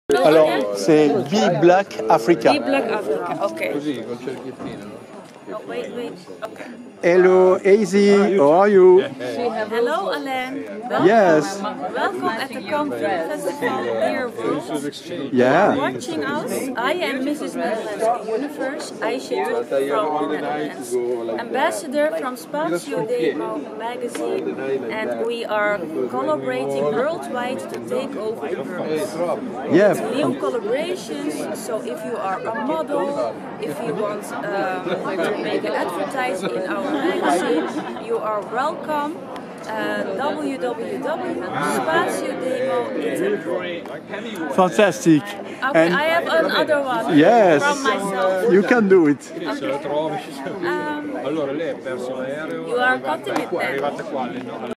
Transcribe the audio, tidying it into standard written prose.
Alors, c'est Be Black Africa. Be Black Africa, ok. Così, col cerchiettino, no? Oh, wait, okay. Hello, Ayse, how are you? Hello, Alain. Yes. Welcome at the Country Festival near Villa. Yeah. Watching us, I am Mrs. Netherlands Universe, Ayse from Netherlands, ambassador from Spazio Demo magazine, and we are collaborating worldwide to take over the world. Yeah. New collaborations, so if you are a model, if you want to make an advertising in our magazine, you are welcome. www.spaziodemo.italy. Fantastic. Okay, And I have another one. yes, From myself. you can do it. Allora lei ha perso l'aereo, You are cutting it then. è arrivata qua alle 9.